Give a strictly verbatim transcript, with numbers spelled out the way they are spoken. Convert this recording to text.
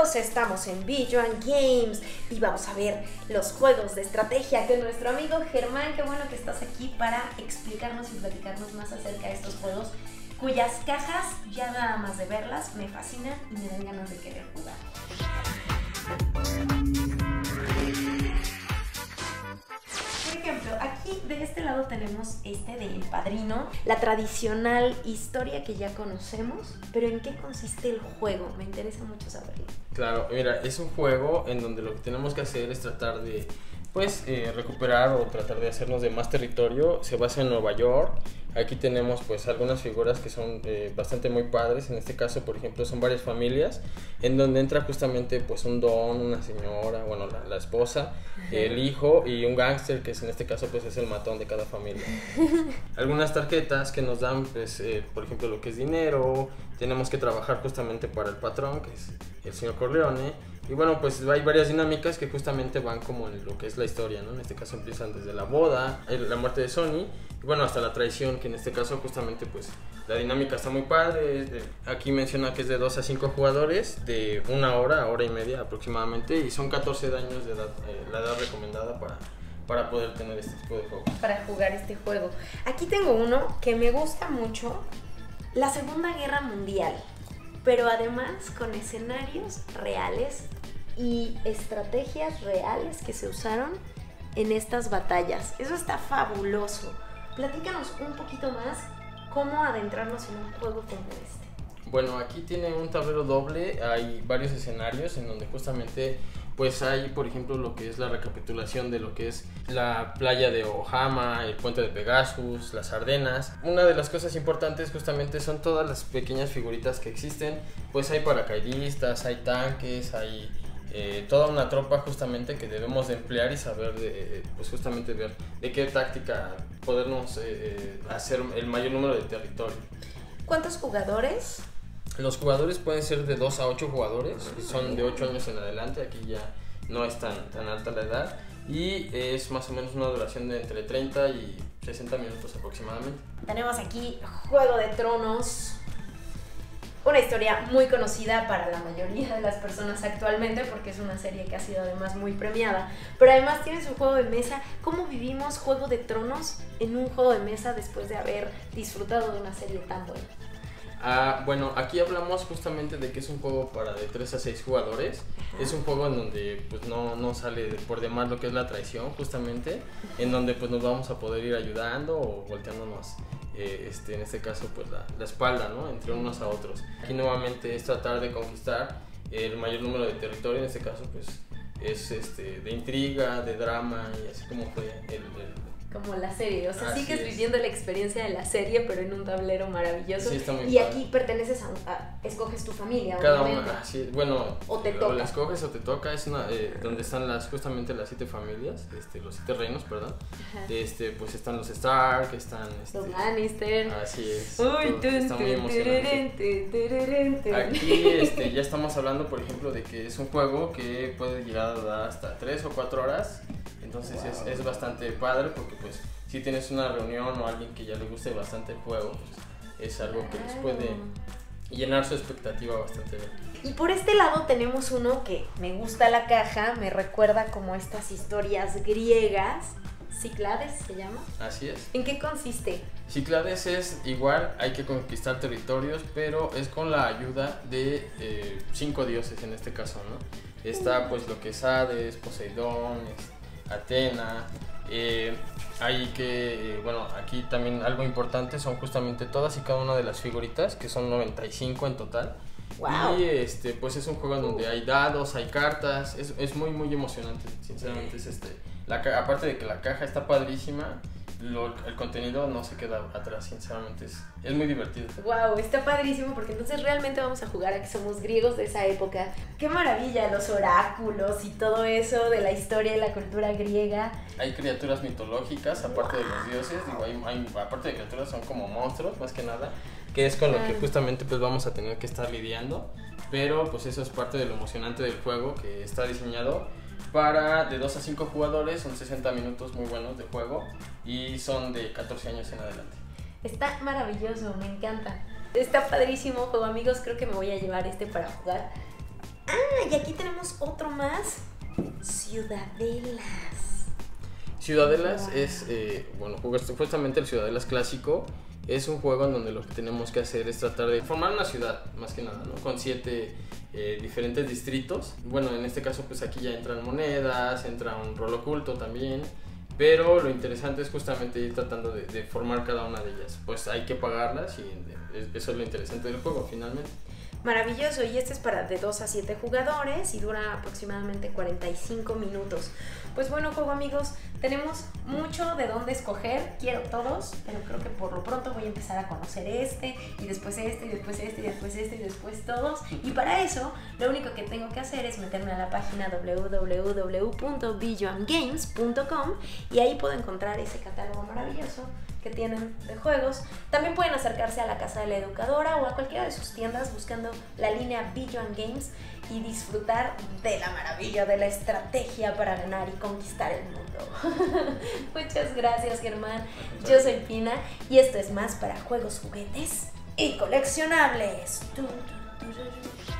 amigos, estamos en Beyond Games y vamos a ver los juegos de estrategia con nuestro amigo Germán. Qué bueno que estás aquí para explicarnos y platicarnos más acerca de estos juegos cuyas cajas, ya nada más de verlas, me fascinan y me dan ganas de querer jugar. Por ejemplo, aquí de este lado tenemos este de El Padrino, la tradicional historia que ya conocemos, pero ¿en qué consiste el juego? Me interesa mucho saberlo. Claro, mira, es un juego en donde lo que tenemos que hacer es tratar de, pues, eh, recuperar o tratar de hacernos de más territorio. Se basa en Nueva York. Aquí tenemos pues algunas figuras que son eh, bastante muy padres. En este caso, por ejemplo, son varias familias en donde entra justamente pues un don, una señora, bueno, la, la esposa, uh-huh. el hijo y un gángster, que es, en este caso pues es el matón de cada familia. Algunas tarjetas que nos dan pues eh, por ejemplo lo que es dinero. Tenemos que trabajar justamente para el patrón, que es el señor Corleone. Y bueno, pues hay varias dinámicas que justamente van como en lo que es la historia, ¿no? En este caso empiezan desde la boda, la muerte de Sonny, y bueno, hasta la traición, que en este caso justamente pues la dinámica está muy padre. Aquí menciona que es de dos a cinco jugadores, de una hora a hora y media aproximadamente, y son catorce años de edad, eh, la edad recomendada para, para poder tener este tipo de juegos. Para jugar este juego. Aquí tengo uno que me gusta mucho, la Segunda Guerra Mundial, pero además con escenarios reales y estrategias reales que se usaron en estas batallas. Eso está fabuloso. Platícanos un poquito más cómo adentrarnos en un juego como este. Bueno, aquí tiene un tablero doble, hay varios escenarios en donde justamente pues hay, por ejemplo, lo que es la recapitulación de lo que es la playa de Ojama, el puente de Pegasus, las Ardenas. Una de las cosas importantes justamente son todas las pequeñas figuritas que existen. Pues hay paracaidistas, hay tanques, hay eh, toda una tropa justamente que debemos de emplear y saber, de, pues justamente ver de qué táctica podernos eh, hacer el mayor número de territorio. ¿Cuántos jugadores? Los jugadores pueden ser de dos a ocho jugadores, son de ocho años en adelante, aquí ya no es tan, tan alta la edad, y es más o menos una duración de entre treinta y sesenta minutos aproximadamente. Tenemos aquí Juego de Tronos, una historia muy conocida para la mayoría de las personas actualmente porque es una serie que ha sido además muy premiada, pero además tiene su juego de mesa. ¿Cómo vivimos Juego de Tronos en un juego de mesa después de haber disfrutado de una serie tan buena? Ah, bueno, aquí hablamos justamente de que es un juego para de tres a seis jugadores. Ajá. Es un juego en donde pues no, no sale por demás lo que es la traición, justamente. Ajá. En donde pues nos vamos a poder ir ayudando o volteándonos, eh, este, en este caso pues la, la espalda, ¿no? Entre unos a otros. Aquí nuevamente es tratar de conquistar el mayor número de territorio, en este caso pues es este, de intriga, de drama, y así como fue el... el como la serie, o sea, Así sigues es. viviendo la experiencia de la serie, pero en un tablero maravilloso. Sí, está muy y padre. Aquí perteneces a, a escoges tu familia, cada obviamente. una, sí, bueno, o te o toca. la escoges o te toca, es una, eh, donde están las justamente las siete familias, este, los siete reinos, perdón. Ajá. Este, pues están los Stark, están este, los Lannister. Así es. Uy, todo, tun, está muy emocionante. Aquí este, ya estamos hablando, por ejemplo, de que es un juego que puede llegar a dar hasta tres o cuatro horas. Entonces wow. es, es bastante padre porque pues si tienes una reunión o alguien que ya le guste bastante el juego, pues es algo que les puede llenar su expectativa bastante bien. Y por este lado tenemos uno que me gusta la caja, me recuerda como estas historias griegas. Cíclades se llama. Así es. ¿En qué consiste? Cíclades es igual, hay que conquistar territorios, pero es con la ayuda de eh, cinco dioses en este caso, ¿no? Está pues lo que es Hades, Poseidón, Atena. Eh, hay que, eh, bueno, aquí también algo importante son justamente todas y cada una de las figuritas, que son noventa y cinco en total. Wow. Y este, pues es un juego en donde hay dados, hay cartas, es, es muy muy emocionante, sinceramente es este, la, aparte de que la caja está padrísima, lo, el contenido no se queda atrás, sinceramente es, es muy divertido. Wow, está padrísimo porque entonces realmente vamos a jugar a que somos griegos de esa época. Qué maravilla, los oráculos y todo eso de la historia y la cultura griega. Hay criaturas mitológicas aparte wow. de los dioses, digo, hay, hay, aparte de criaturas son como monstruos más que nada, que es con lo que justamente pues vamos a tener que estar lidiando, pero pues eso es parte de lo emocionante del juego, que está diseñado para de dos a cinco jugadores, son sesenta minutos muy buenos de juego y son de catorce años en adelante. Está maravilloso, me encanta. Está padrísimo juego, amigos, creo que me voy a llevar este para jugar. Ah, y aquí tenemos otro más. Ciudadelas. Ciudadelas Wow. es, eh, bueno, justamente el Ciudadelas clásico es un juego en donde lo que tenemos que hacer es tratar de formar una ciudad, más que nada, ¿no? Con siete eh, diferentes distritos. Bueno, en este caso pues aquí ya entran monedas, entra un rol oculto también, pero lo interesante es justamente ir tratando de, de formar cada una de ellas. Pues hay que pagarlas y eso es lo interesante del juego finalmente. Maravilloso, y este es para de dos a siete jugadores y dura aproximadamente cuarenta y cinco minutos. Pues bueno, juego amigos, tenemos mucho de dónde escoger, quiero todos, pero creo que por lo pronto voy a empezar a conocer este, y después este, y después este, y después este, y después todos. Y para eso, lo único que tengo que hacer es meterme a la página doble u doble u doble u punto billion games punto com y ahí puedo encontrar ese catálogo maravilloso que tienen de juegos. También pueden acercarse a la Casa de la Educadora o a cualquiera de sus tiendas buscando la línea Billion Games y disfrutar de la maravilla de la estrategia para ganar y conquistar el mundo. Muchas gracias, Germán. Yo soy Pina y esto es Más para Juegos, Juguetes y Coleccionables. Tum, tum, tum, tum.